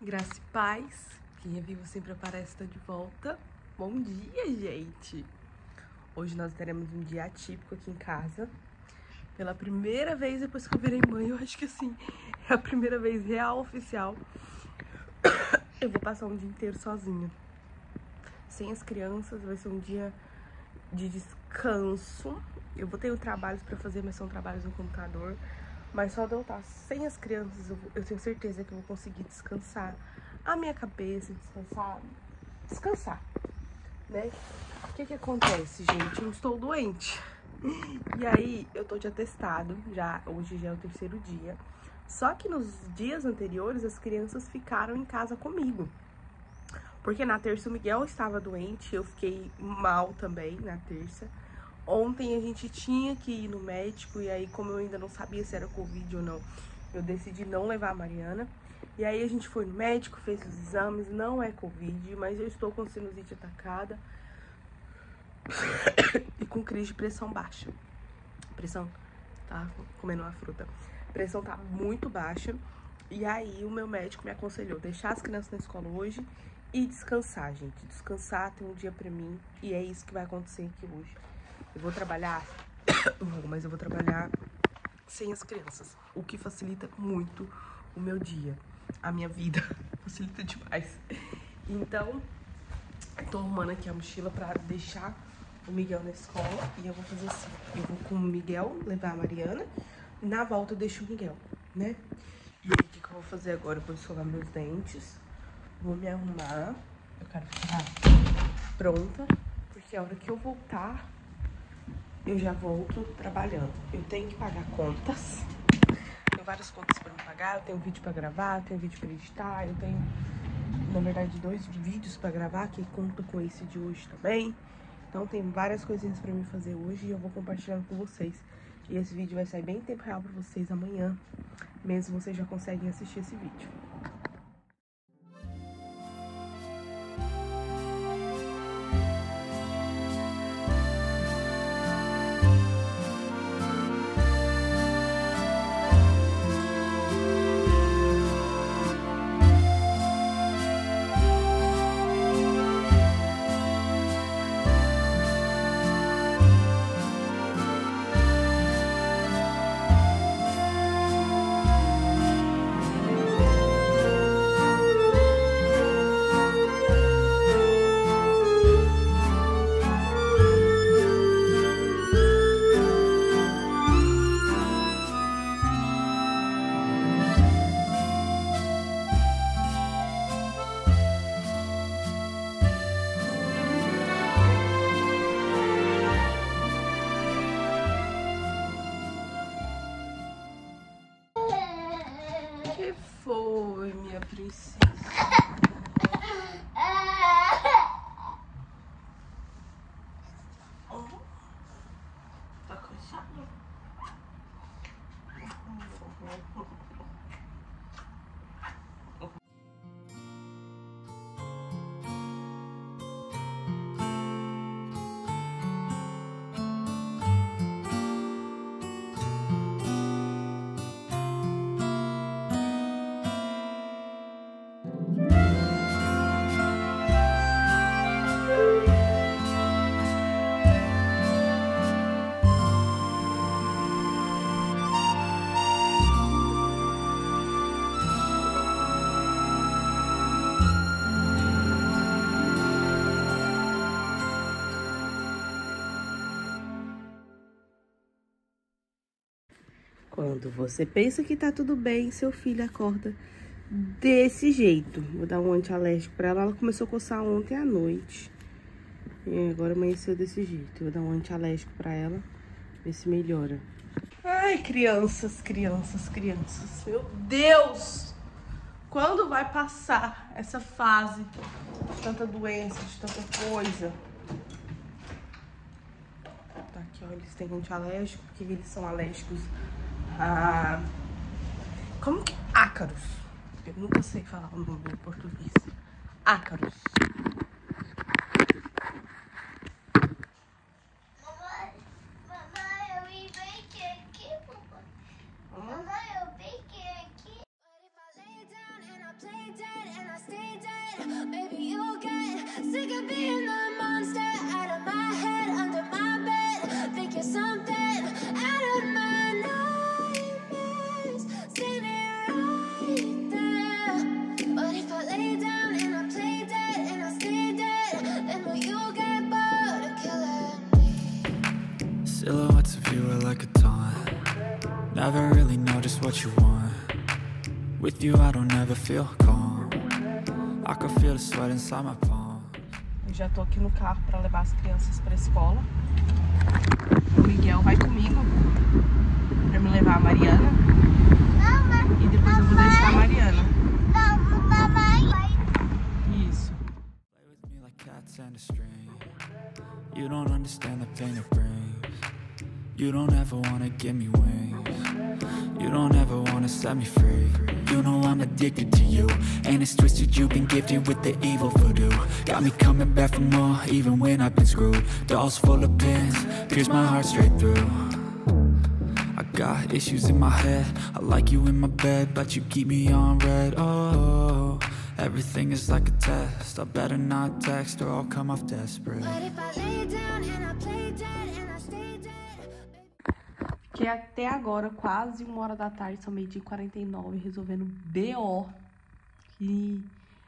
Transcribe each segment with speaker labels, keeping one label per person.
Speaker 1: Graça e paz. Quem é vivo sempre aparece, tá de volta. Bom dia, gente. Hoje nós teremos um dia atípico aqui em casa. Pela primeira vez depois que eu virei mãe, eu acho que assim, é a primeira vez real, oficial. Eu vou passar um dia inteiro sozinha. Sem as crianças, vai ser um dia de descanso. Eu vou ter trabalhos pra fazer, mas são trabalhos no computador. Mas só de eu estar sem as crianças, eu tenho certeza que eu vou conseguir descansar a minha cabeça, descansar, né? O que acontece, gente? Eu estou doente. E aí, eu tô de atestado, hoje já é o 3º dia. Só que nos dias anteriores, as crianças ficaram em casa comigo. Porque na terça o Miguel estava doente, eu fiquei mal também na terça. Ontem a gente tinha que ir no médico e aí, como eu ainda não sabia se era Covid ou não, eu decidi não levar a Mariana. E aí a gente foi no médico, fez os exames, não é Covid, mas eu estou com sinusite atacada e com crise de pressão baixa. Pressão, tá comendo uma fruta. Pressão tá muito baixa e aí o meu médico me aconselhou deixar as crianças na escola hoje e descansar, gente. Descansar, ter um dia pra mim e é isso que vai acontecer aqui hoje. Eu vou trabalhar, mas eu vou trabalhar sem as crianças, o que facilita muito o meu dia, a minha vida, facilita demais. Então, tô arrumando aqui a mochila pra deixar o Miguel na escola e eu vou fazer assim, eu vou com o Miguel levar a Mariana, na volta eu deixo o Miguel, né? E aí, o que eu vou fazer agora? Eu vou escovar meus dentes, vou me arrumar, eu quero ficar pronta, porque a hora que eu voltar, eu já volto trabalhando. Eu tenho que pagar contas. Tenho várias contas pra me pagar. Eu tenho vídeo pra gravar, eu tenho vídeo pra editar. Eu tenho, na verdade, 2 vídeos pra gravar, que conta com esse de hoje também. Então tem várias coisinhas pra mim fazer hoje e eu vou compartilhando com vocês. E esse vídeo vai sair bem em tempo real pra vocês amanhã, mesmo vocês já conseguem assistir esse vídeo. Que foi, minha princesa? Tá cansado? Quando você pensa que tá tudo bem, seu filho acorda desse jeito. Vou dar um antialérgico pra ela. Ela começou a coçar ontem à noite. E agora amanheceu desse jeito. Vou dar um antialérgico pra ela, ver se melhora. Ai, crianças, crianças, crianças. Meu Deus! Quando vai passar essa fase de tanta doença, de tanta coisa? Tá aqui, ó, eles têm antialérgico, porque eles são alérgicos a... Como que... Ácaros. Eu nunca sei falar o nome em português. Ácaros.
Speaker 2: Mamãe, eu vim bem aqui, papai. Mamãe, eu bem aqui. But if I lay down and I play dead and
Speaker 3: Silhouettes of you are like a taunt. Never really know just what you want. With you I don't ever feel calm. I can feel the sweat inside my palm.
Speaker 1: Eu já tô aqui no carro pra levar as crianças pra escola. O Miguel vai comigo pra me levar a Mariana. E depois eu vou deixar a Mariana. Isso.
Speaker 3: Play with me like cats and a string. You don't understand the pain it brings. You don't ever wanna give me wings. You don't ever wanna set me free. You know I'm addicted to you, and it's twisted, you've been gifted with the evil voodoo. Got me coming back for more, even when I've been screwed. Dolls full of pins, pierce my heart straight through. I got issues in my head, I like you in my bed, but you keep me on red. Oh, everything is like a test, I better not text or I'll come off desperate.
Speaker 2: But if I lay down and I play dead and I stay dead.
Speaker 1: Fiquei até agora, quase 1h da tarde, são 12h49, resolvendo BO. Que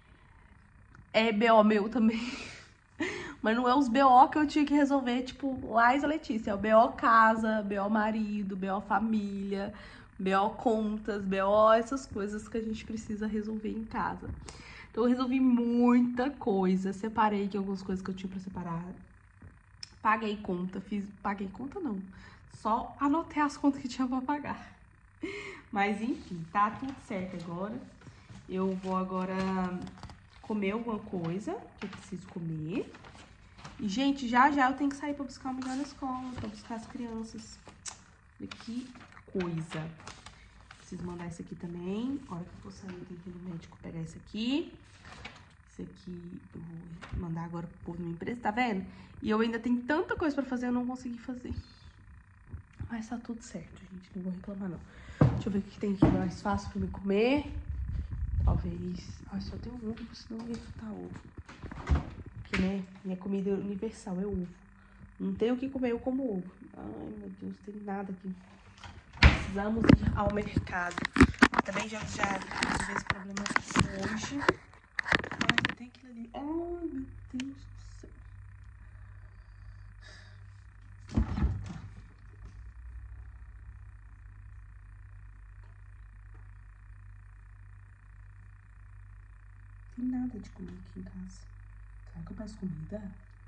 Speaker 1: é BO meu também. Mas não é os BO que eu tinha que resolver, tipo, Laís e Letícia. É o BO casa, BO marido, BO família, BO contas, BO essas coisas que a gente precisa resolver em casa. Então eu resolvi muita coisa. Separei aqui algumas coisas que eu tinha pra separar. Paguei conta, paguei conta não. Só anotei as contas que tinha pra pagar. Mas enfim, tá tudo certo agora. Eu vou agora comer alguma coisa que eu preciso comer. E, gente, já eu tenho que sair pra buscar o Miguel na escola, pra buscar as crianças. Olha que coisa. Preciso mandar isso aqui também. A hora que eu for sair, eu tenho que ir no médico pegar isso aqui. Esse aqui eu vou mandar agora pro povo da minha empresa, tá vendo? E eu ainda tenho tanta coisa pra fazer, eu não consegui fazer. Mas tá tudo certo, gente. Não vou reclamar, não. Deixa eu ver o que tem aqui mais fácil pra me comer. Talvez... Ai, só tem um ovo, senão eu ia fritar ovo. Porque, né, minha comida universal é ovo. Não tenho o que comer, eu como ovo. Ai, meu Deus, não tem nada aqui. Precisamos ir ao mercado. Também já resolvi esse problema hoje. Ai, tem aquilo ali. Ai, meu Deus do céu. Tem nada de comer aqui em casa. Será que eu peço comida?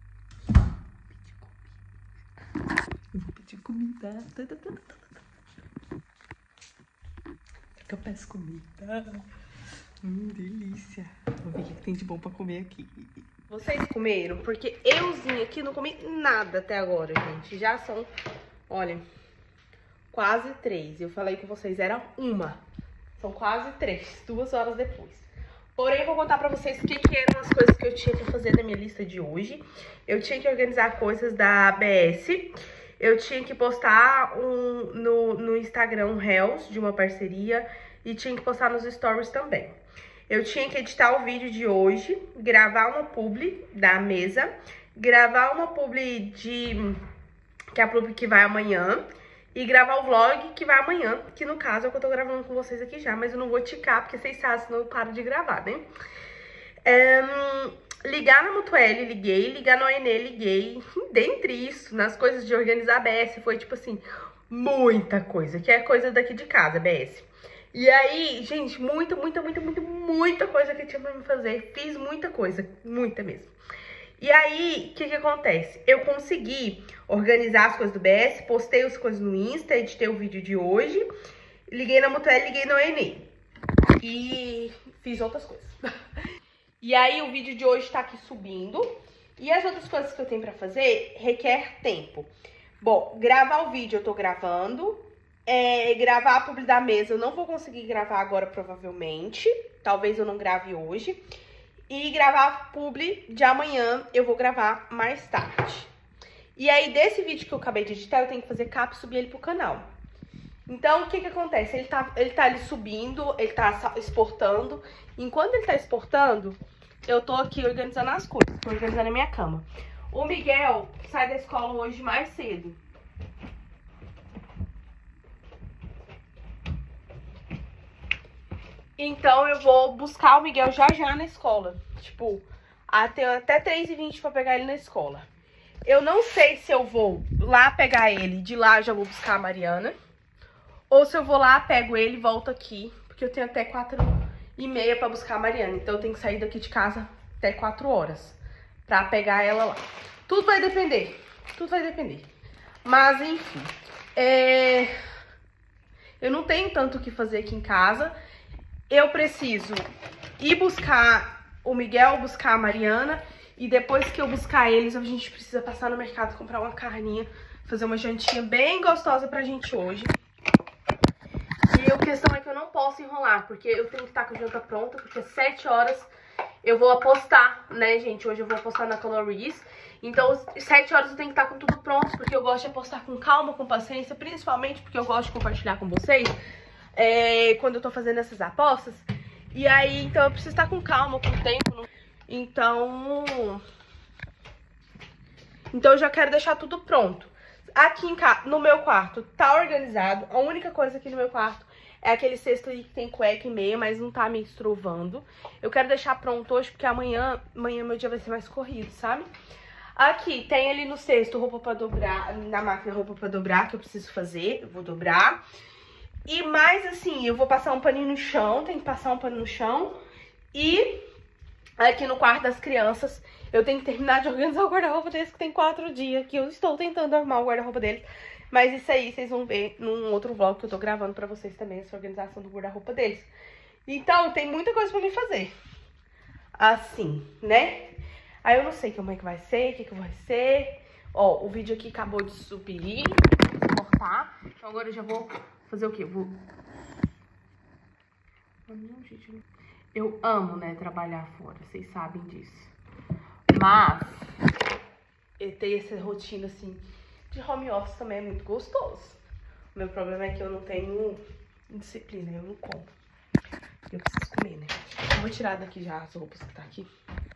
Speaker 1: Eu vou pedir comida. Será que eu peço comida? Delícia. Vou ver o que tem de bom pra comer aqui. Vocês comeram? Porque euzinho aqui não comi nada até agora, gente. Já são, olha, quase 3. Eu falei com vocês, era 1. São quase 3, 2 horas depois. Porém, vou contar pra vocês o que eram as coisas que eu tinha que fazer na minha lista de hoje. Eu tinha que organizar coisas da ABS. Eu tinha que postar no Instagram um Reels de uma parceria. E tinha que postar nos stories também. Eu tinha que editar o vídeo de hoje. Gravar uma publi da mesa. Gravar uma publi que é a publi que vai amanhã. E gravar o vlog que vai amanhã, que no caso é o que eu tô gravando com vocês aqui já, mas eu não vou ticar, porque vocês sabem, senão eu paro de gravar, né? Ligar na Mutuelle, liguei, ligar no ONE, liguei. Dentre isso, nas coisas de organizar a ABS, foi tipo assim, muita coisa, que é coisa daqui de casa, ABS. E aí, gente, muita coisa que eu tinha pra me fazer. Fiz muita coisa, muita mesmo. E aí, o que acontece? Eu consegui organizar as coisas do BS, postei as coisas no Insta, editei o vídeo de hoje, liguei na Mutuelle, liguei no ONE. E fiz outras coisas. E aí, o vídeo de hoje tá aqui subindo. E as outras coisas que eu tenho pra fazer requer tempo. Bom, gravar o vídeo eu tô gravando. Gravar a publi da mesa eu não vou conseguir gravar agora, provavelmente. Talvez eu não grave hoje. E gravar a publi de amanhã eu vou gravar mais tarde. E aí, desse vídeo que eu acabei de editar, eu tenho que fazer capa e subir ele pro canal. Então, o que acontece? Ele tá ali subindo, ele tá exportando. Enquanto ele tá exportando, eu tô aqui organizando as coisas. Tô organizando a minha cama. O Miguel sai da escola hoje mais cedo. Então, eu vou buscar o Miguel já na escola. Tipo, até 3h20 pra pegar ele na escola. Eu não sei se eu vou lá pegar ele, de lá eu já vou buscar a Mariana. Ou se eu vou lá, pego ele e volto aqui. Porque eu tenho até 4h30 pra buscar a Mariana. Então eu tenho que sair daqui de casa até 4 horas pra pegar ela lá. Tudo vai depender. Tudo vai depender. Mas, enfim. Eu não tenho tanto o que fazer aqui em casa. Eu preciso ir buscar o Miguel, buscar a Mariana. E depois que eu buscar eles, a gente precisa passar no mercado, comprar uma carninha, fazer uma jantinha bem gostosa pra gente hoje. E a questão é que eu não posso enrolar, porque eu tenho que estar com a janta pronta, porque às 7 horas eu vou apostar, né, gente? Hoje eu vou apostar na Calories. Então, às 7 horas eu tenho que estar com tudo pronto, porque eu gosto de apostar com calma, com paciência, principalmente porque eu gosto de compartilhar com vocês quando eu tô fazendo essas apostas. E aí, então eu preciso estar com calma, com tempo. Então eu já quero deixar tudo pronto. Aqui no meu quarto tá organizado. A única coisa aqui no meu quarto é aquele cesto aí que tem cueca e meia, mas não tá me estruvando. Eu quero deixar pronto hoje, porque amanhã meu dia vai ser mais corrido, sabe? Aqui tem ali no cesto roupa pra dobrar, na máquina roupa pra dobrar, que eu preciso fazer. Eu vou dobrar. E mais assim, eu vou passar um paninho no chão, tem que passar um pano no chão. E aqui no quarto das crianças, eu tenho que terminar de organizar o guarda-roupa deles, que tem 4 dias, que eu estou tentando arrumar o guarda-roupa deles. Mas isso aí vocês vão ver num outro vlog que eu tô gravando pra vocês também, essa organização do guarda-roupa deles. Então, tem muita coisa pra mim fazer. Assim, né? Aí eu não sei como é que vai ser, o que vai ser. Ó, o vídeo aqui acabou de subir, vou cortar. Então agora eu já vou fazer o quê? Eu amo, né, trabalhar fora, vocês sabem disso. Mas ter essa rotina, assim, de home office também é muito gostoso. O meu problema é que eu não tenho disciplina, eu não como. Eu preciso comer, né? Eu vou tirar daqui já as roupas que tá aqui.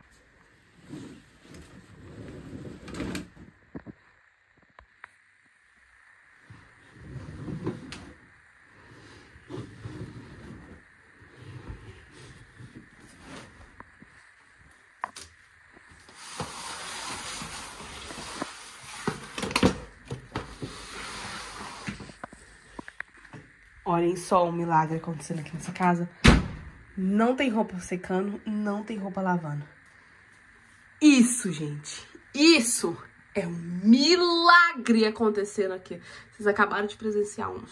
Speaker 1: Olhem só o milagre acontecendo aqui nessa casa. Não tem roupa secando, não tem roupa lavando. Isso, gente, isso é um milagre acontecendo aqui. Vocês acabaram de presenciar um.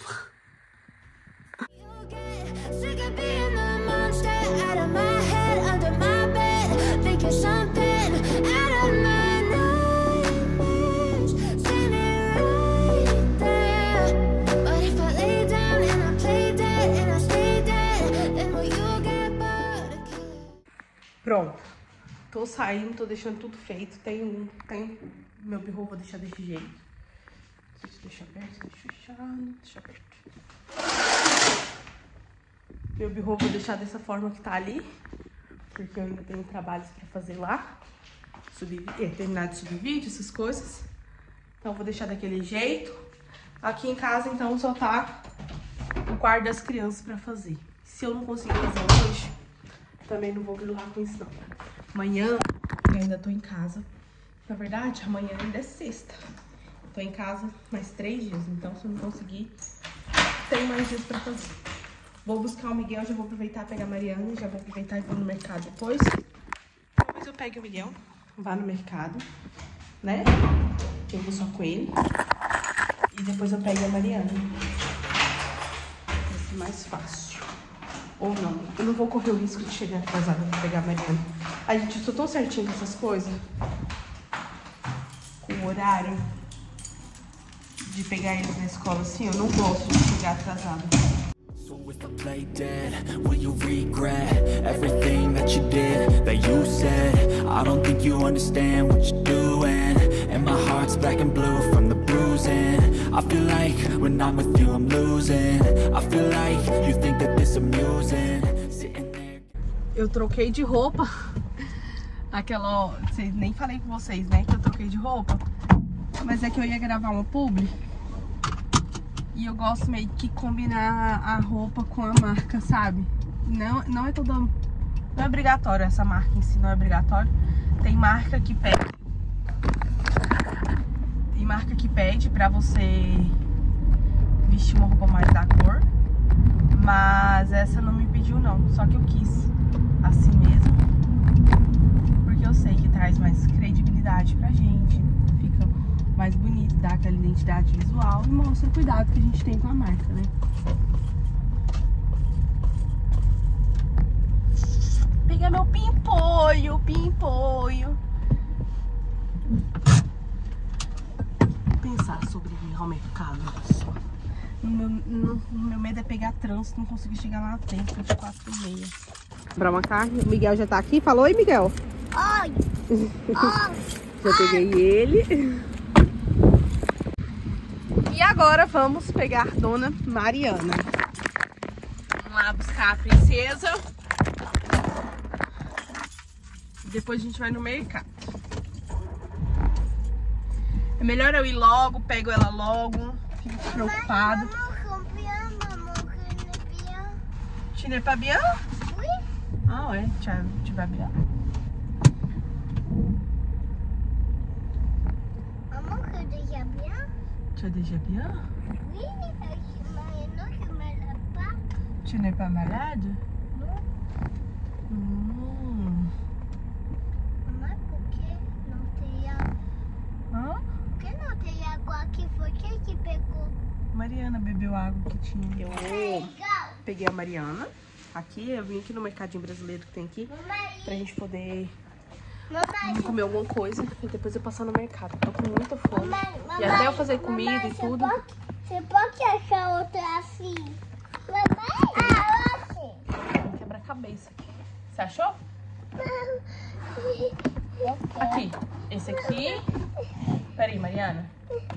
Speaker 1: Pronto, tô saindo, tô deixando tudo feito. Tem meu birro, vou deixar desse jeito. Deixa aberto, deixa aberto. Meu birro vou deixar dessa forma que tá ali, porque eu ainda tenho trabalhos pra fazer lá. Terminar de subir vídeo, essas coisas. Então vou deixar daquele jeito. Aqui em casa, então, só tá o quarto das crianças pra fazer. Se eu não conseguir fazer hoje, também não vou grilar com isso, não. Amanhã, eu ainda tô em casa. Na verdade, amanhã ainda é sexta. Tô em casa mais 3 dias. Então, se eu não conseguir, tem mais dias pra fazer. Vou buscar o Miguel, já vou aproveitar e pegar a Mariana. Já vou aproveitar e vou no mercado depois. Depois eu pego o Miguel, vá no mercado, né? Eu vou só com ele. E depois eu pego a Mariana. Vai ser mais fácil. Ou não, eu não vou correr o risco de chegar atrasada pra pegar a Mariana. Ai, gente, eu tô tão certinho com essas coisas. Com o horário de pegar eles na escola, assim, eu não gosto de chegar atrasada.
Speaker 3: So if I play dead, will you regret everything that you did, that you said? I don't think you understand what you're doing, and my heart's black and blue from the bruising. I feel like when I'm with you I'm losing. I feel like you think that this amusing. Sitting there. Eu troquei de roupa. Aquela, ó, nem falei com vocês, né, que eu troquei de roupa. Mas é que eu ia gravar uma publi. E eu gosto meio que combinar a roupa com a marca, sabe? Não é toda... Não é obrigatório essa marca em si, não é obrigatório. Tem marca que pega
Speaker 1: Tem marca que pede pra você vestir uma roupa mais da cor, mas essa não me pediu não, só que eu quis assim mesmo, porque eu sei que traz mais credibilidade pra gente, fica mais bonito, dá aquela identidade visual e mostra o cuidado que a gente tem com a marca, né? Pegar meu pimpolho, pensar sobre ir ao mercado. Meu medo é pegar trânsito, não conseguir chegar lá a tempo, 4h30. Comprar uma carne, o Miguel já tá aqui. Falou, oi, Miguel.
Speaker 2: Oi!
Speaker 1: Já peguei ele. E agora vamos pegar Dona Mariana. Vamos lá buscar a princesa. Depois a gente vai no mercado. É melhor eu ir logo, pego ela logo. Fico preocupado. Tu n'es pas bien?
Speaker 2: Oui.
Speaker 1: Ah ouais, tu vas bien.
Speaker 2: Maman, que déjà bien?
Speaker 1: Tu es déjà bien?
Speaker 2: Oui, maintenant je me lave pas.
Speaker 1: Tu n'es pas malade?
Speaker 2: Non. Maman, por que não tem água?
Speaker 1: Hã?
Speaker 2: Por que não tem água aqui? Foi quem que pegou?
Speaker 1: Mariana bebeu a água que tinha. Eu
Speaker 2: Legal.
Speaker 1: peguei a Mariana. Aqui, eu vim aqui no mercadinho brasileiro que tem aqui. Pra gente poder comer alguma coisa e depois eu passar no mercado. Tô com muita fome. E até eu fazer comida e tudo.
Speaker 2: Você pode achar outra assim? Mamãe, assim.
Speaker 1: Quebra-cabeça aqui. Você achou? Aqui. Esse aqui. Peraí, Mariana.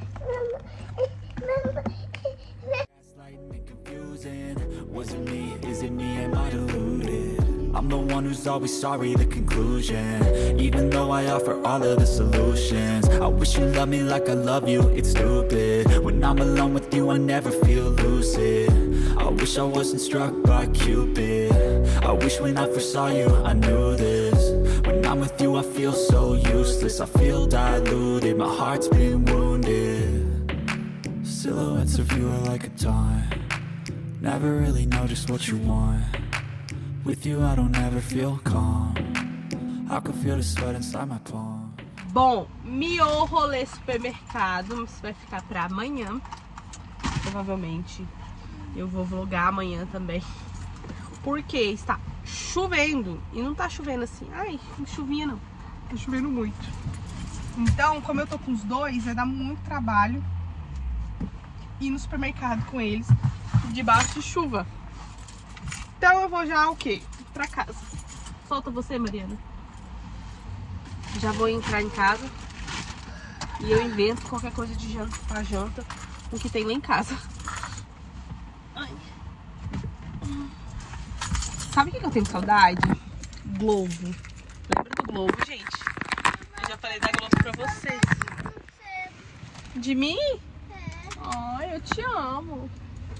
Speaker 3: Gaslighting and confusing. Was it me? Is it me? Am I deluded? I'm the one who's always sorry, the conclusion. Even though I offer all of the solutions, I wish you loved me like I love you, it's stupid. When I'm alone with you, I never feel lucid. I wish I wasn't struck by Cupid. I wish when I first saw you, I knew this. When I'm with you, I feel so useless. I feel diluted, my heart's been wounded. Silhouettes of you are like a taunt. Never really know just what you want. With you I don't ever feel calm. I can feel the sweat inside my palm.
Speaker 1: Bom, meu rolê supermercado vai ficar pra amanhã. Provavelmente eu vou vlogar amanhã também. Porque está chovendo. E não tá chovendo assim. Ai, não chuvinha não. Tá chovendo muito. Então, como eu tô com os dois, vai dar muito trabalho ir no supermercado com eles debaixo de chuva. Então eu vou já o quê? Pra casa. Solta você, Mariana. Já vou entrar em casa e eu invento qualquer coisa de janta pra janta, o que tem lá em casa. Ai. Sabe o que eu tenho saudade? Globo. Lembra do Globo, gente? Eu já falei da Globo pra vocês. De mim? Ai, eu te amo.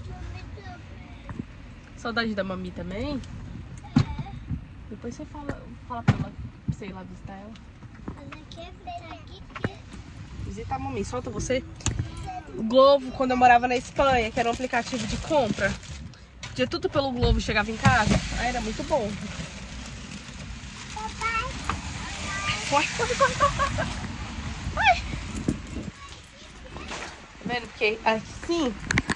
Speaker 1: Saudade da mami também? Depois você fala pra ela, pra você ir lá visitar ela. Visitar a mami, solta você. O Globo, quando eu morava na Espanha, que era um aplicativo de compra, pedia tudo pelo Globo e chegava em casa. Ah, era muito bom. Corre. Ai. Tá vendo? Porque assim...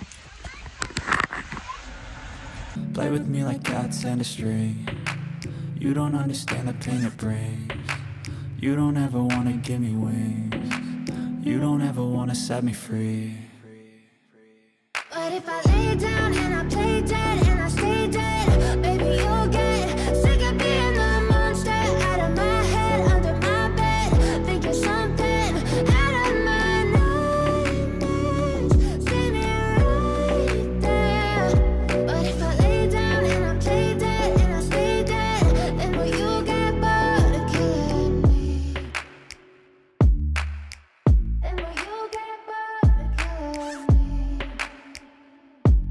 Speaker 3: Play with me like cats and a string. You don't understand the pain it brings. You don't ever wanna give me wings. You don't ever wanna set me free.
Speaker 2: But if I lay down and I play dead and I stay dead, baby, you'll get sick of being the monster out of my head, under my bed, thinking something out of my nightmares. See me right there. But if I lay down and I play dead and I stay dead, then will you get bored of killing me? Then will you get bored of killing me?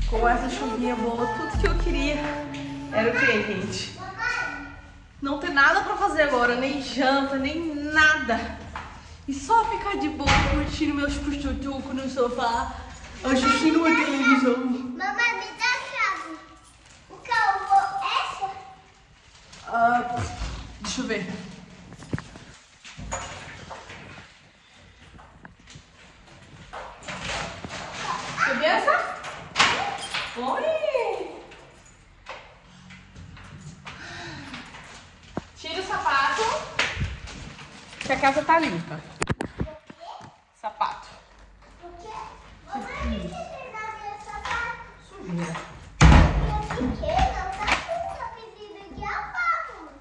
Speaker 1: Com essa chuvinha boa, tudo que eu queria era o quê, gente? Não ter nada pra fazer agora, nem janta, nem nada. E só ficar de boa, curtindo meus puxutucos no sofá, assistindo uma televisão.
Speaker 2: Mamãe, me dá a chave. O que eu vou? Essa?
Speaker 1: Deixa eu ver. Cadê essa? Oi! Tira o sapato, que a casa tá limpa. Sapato.
Speaker 2: O quê? Mamãe, você tem nada de sapato?
Speaker 1: Sujeira.
Speaker 2: Por quê? Não tá suja a pedida de sapato.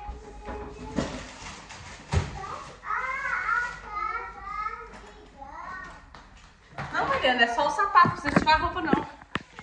Speaker 1: Não, Mariana, é só o sapato, não precisa tirar a roupa não.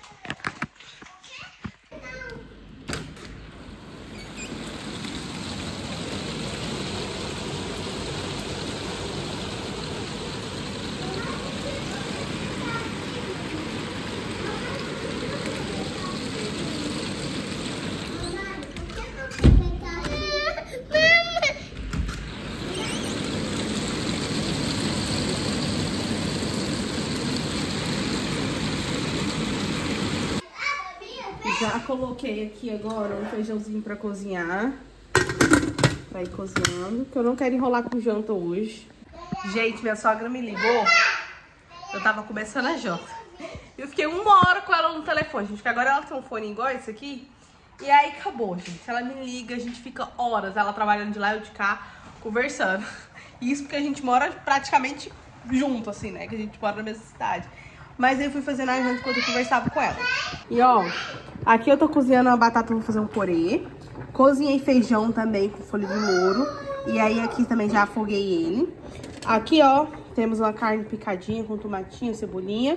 Speaker 1: Já coloquei aqui agora um feijãozinho pra cozinhar. Pra ir cozinhando, que eu não quero enrolar com janta hoje. Gente, minha sogra me ligou. Eu tava começando a janta. Eu fiquei 1 hora com ela no telefone, gente, porque agora ela tem um fone igual esse aqui. E aí acabou, gente. Ela me liga, a gente fica horas, ela trabalhando de lá e eu de cá, conversando. Isso porque a gente mora praticamente junto, assim, né? Que a gente mora na mesma cidade. Mas eu fui fazendo a janta enquanto eu conversava com ela. E ó, aqui eu tô cozinhando uma batata, vou fazer um purê. Cozinhei feijão também com folha de louro. E aí aqui também já afoguei ele. Aqui, ó, temos uma carne picadinha com tomatinho, cebolinha.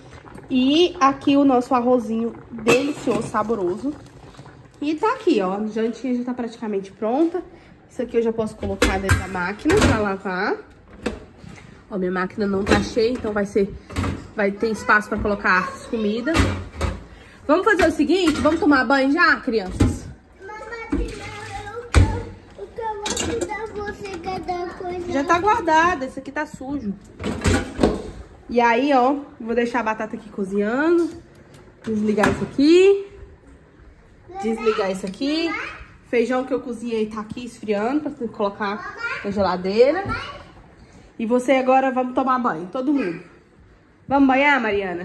Speaker 1: E aqui o nosso arrozinho delicioso, saboroso. E tá aqui, ó, a jantinha já tá praticamente pronta. Isso aqui eu já posso colocar dentro da máquina pra lavar. Ó, minha máquina não tá cheia, então vai ter espaço pra colocar as comidas. Vamos fazer o seguinte, vamos tomar banho já, crianças?
Speaker 2: Mamãe, o que eu vou te dar você cada coisa?
Speaker 1: Já tá guardado, esse aqui tá sujo. E aí, ó, vou deixar a batata aqui cozinhando. Desligar isso aqui. Desligar isso aqui. Feijão que eu cozinhei tá aqui esfriando pra colocar na geladeira. E você agora, vamos tomar banho, todo mundo. Vamos banhar, Mariana?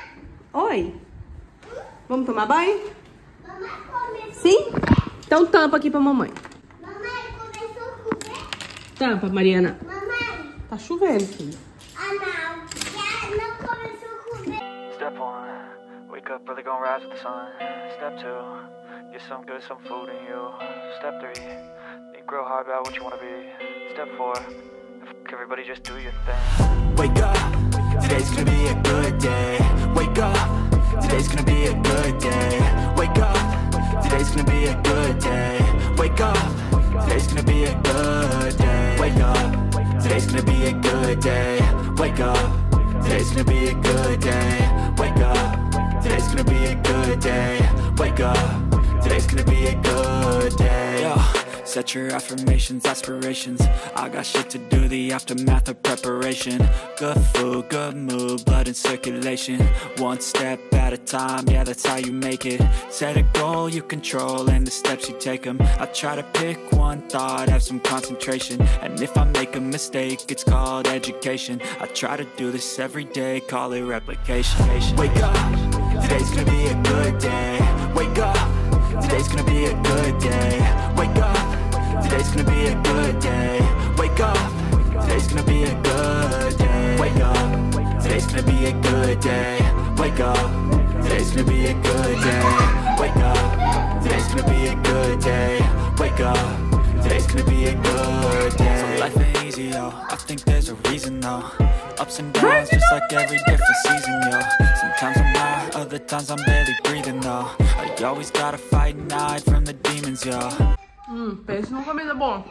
Speaker 1: Oi? Vamos tomar banho?
Speaker 2: Mamãe começou.
Speaker 1: Sim? Então tampa aqui pra mamãe.
Speaker 2: Mamãe começou a chover.
Speaker 1: Tampa, Mariana.
Speaker 2: Mamãe.
Speaker 1: Tá chovendo, filho.
Speaker 2: Ah, não. Já não começou a chover.
Speaker 3: Step 1, wake up early, gonna rise with the sun. Step 2, get some good, some food in you. Step 3, think real hard about what you wanna be. Step 4, everybody just do your thing. Wake up, today's gonna be a good day. Wake up, today's gonna be a good day. Wake up, today's gonna be a good day. Wake up, today's gonna be a good day. Wake up, today's gonna be a good day. Wake up, today's gonna be a good day. Wake up, today's gonna be a good day. Wake up, today's gonna be a good day. Yo. Set your affirmations, aspirations. I got shit to do, the aftermath of preparation. Good food, good mood, blood in circulation. One step at a time, yeah, that's how you make it. Set a goal you control and the steps you take them. I try to pick one thought, have some concentration. And if I make a mistake, it's called education. I try to do this every day, call it replication. Wake up, today's gonna be a good day. Wake up, today's gonna be a good day. Wake up, today's gonna be a good day. Wake up, today's gonna be a good day. Wake up, today's gonna be a good day. Wake up, today's gonna be a good day. Wake up, today's gonna be a good day. Wake up, today's gonna be a good day. So life ain't easy, yo, I think there's a reason, though. Ups and downs, just like every different season, yo. Sometimes I'm high, other times I'm barely breathing, though. I always gotta fight and hide from the demons, yo.
Speaker 1: Pensa numa comida boa.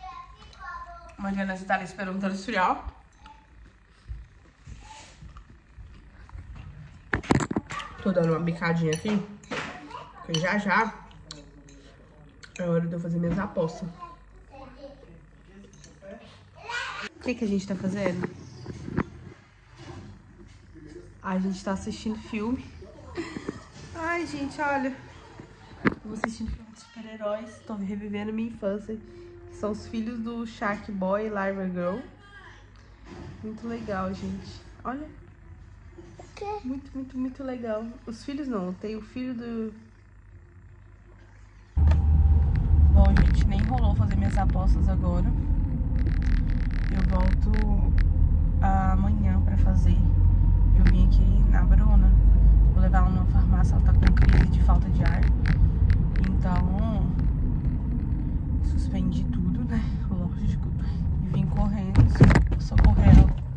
Speaker 1: Mariana está ali esperando ela esfriar. Tô dando uma bicadinha aqui, porque já é hora de eu fazer minhas apostas. O que a gente tá fazendo? A gente tá assistindo filme. Ai, gente, olha. Eu vou assistindo filme de super-heróis. Tô revivendo minha infância. São os filhos do Shark Boy e Lava Girl. Muito legal, gente. Olha. Muito legal. Os filhos não. Tem o filho do... Bom, gente, nem rolou fazer minhas apostas agora. Eu volto amanhã pra fazer. Eu vim aqui na Bruna. Vou levar ela numa farmácia. Ela tá com crise de falta de ar. Então, suspendi tudo, né? Lógico. E vim correndo. Socorrer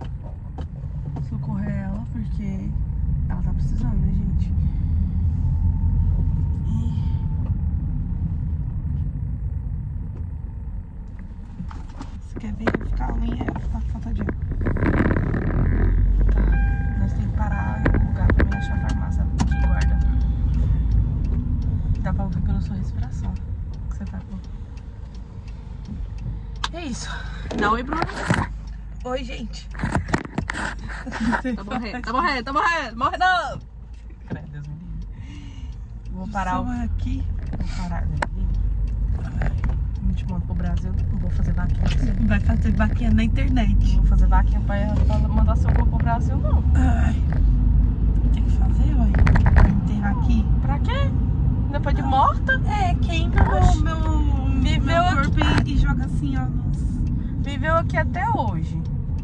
Speaker 1: ela, porque ela tá precisando, né, gente? Você quer ver eu ficar ruim? Eu ficar com falta de ar. Tá, nós temos que parar em um lugar pra me achar a farmácia que guarda. Dá pra ouvir pela sua respiração que você tá com. É isso. Dá oi, Bruno. Oi, gente. Tá morrendo. Morre não! Credo, Deus me livre. Vou parar aqui. Vou parar. A gente manda pro Brasil. Não vou fazer vaquinha.
Speaker 4: Vai fazer vaquinha na internet.
Speaker 1: Não vou fazer vaquinha pra mandar seu corpo pro Brasil, não.
Speaker 4: Ai. Tem que fazer, olha. Enterrar aqui.
Speaker 1: Pra quê? Depois de morta?
Speaker 4: É, queima meu corpo e joga assim, ó.
Speaker 1: Viveu aqui até hoje.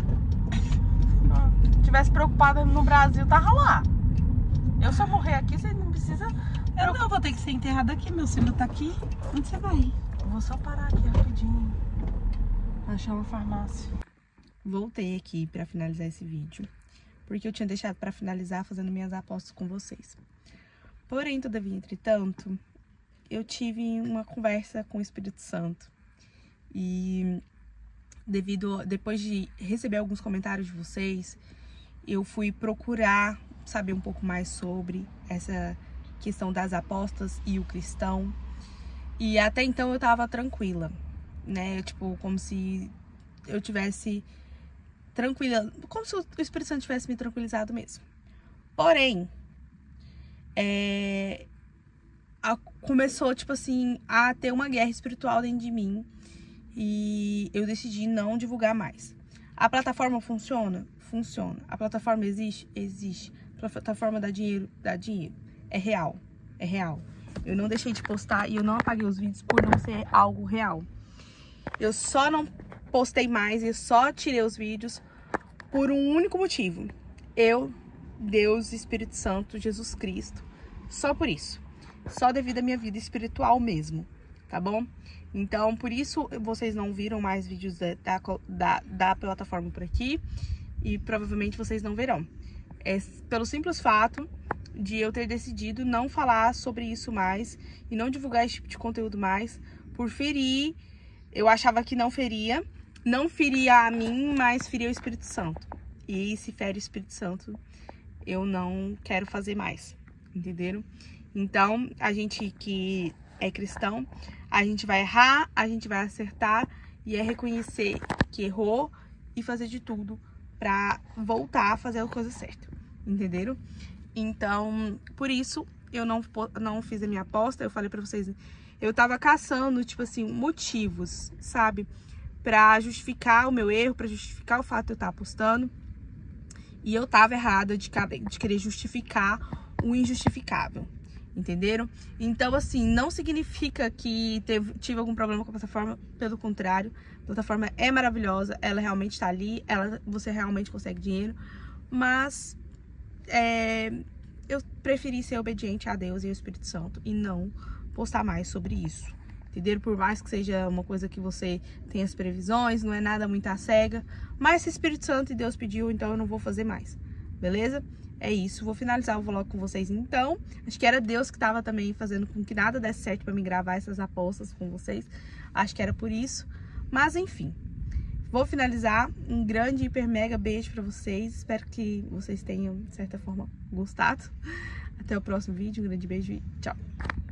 Speaker 1: Se tivesse preocupada no Brasil, tava lá. Eu só morrer aqui, você não precisa...
Speaker 4: Eu não vou ter que ser enterrada aqui, meu filho tá aqui. Onde você vai?
Speaker 1: Eu vou só parar aqui rapidinho. Achar uma farmácia. Voltei aqui pra finalizar esse vídeo. Porque eu tinha deixado pra finalizar fazendo minhas apostas com vocês. Porém, todavia, entretanto, eu tive uma conversa com o Espírito Santo. E depois de receber alguns comentários de vocês, eu fui procurar saber um pouco mais sobre essa questão das apostas e o cristão. E até então eu tava tranquila, né? Tipo, como se eu tivesse tranquila, como se o Espírito Santo tivesse me tranquilizado mesmo. Porém, começou, tipo assim, a ter uma guerra espiritual dentro de mim. E eu decidi não divulgar mais. A plataforma funciona? Funciona. A plataforma existe? Existe. A plataforma dá dinheiro? Dá dinheiro. É real. É real. Eu não deixei de postar e eu não apaguei os vídeos por não ser algo real. Eu só não postei mais e só tirei os vídeos por um único motivo. Eu, Deus, Espírito Santo, Jesus Cristo. Só por isso. Só devido à minha vida espiritual mesmo. Tá bom? Então, por isso, vocês não viram mais vídeos da plataforma por aqui. E provavelmente vocês não verão. É pelo simples fato de eu ter decidido não falar sobre isso mais. E não divulgar esse tipo de conteúdo mais. Por ferir. Eu achava que não feria. Não feria a mim, mas feria o Espírito Santo. E se fere o Espírito Santo, eu não quero fazer mais. Entenderam? Então, a gente que é cristão, a gente vai errar, a gente vai acertar e é reconhecer que errou e fazer de tudo pra voltar a fazer a coisa certa, entenderam? Então, por isso, eu não fiz a minha aposta. Eu falei pra vocês, eu tava caçando, tipo assim, motivos, sabe? Pra justificar o meu erro, pra justificar o fato de eu estar apostando. E eu tava errada de querer justificar o injustificável. Entenderam? Então, assim, não significa que tive algum problema com a plataforma. Pelo contrário, a plataforma é maravilhosa. Ela realmente tá ali. Você realmente consegue dinheiro. Mas eu preferi ser obediente a Deus e ao Espírito Santo e não postar mais sobre isso. Entenderam? Por mais que seja uma coisa que você tem as previsões, não é nada muito à cega. Mas se o Espírito Santo e Deus pediu, então eu não vou fazer mais. Beleza? É isso, vou finalizar o vlog com vocês então. Acho que era Deus que tava também fazendo com que nada desse certo pra me gravar essas apostas com vocês. Acho que era por isso. Mas enfim, vou finalizar. Um grande, hiper, mega beijo pra vocês. Espero que vocês tenham, de certa forma, gostado. Até o próximo vídeo, um grande beijo e tchau!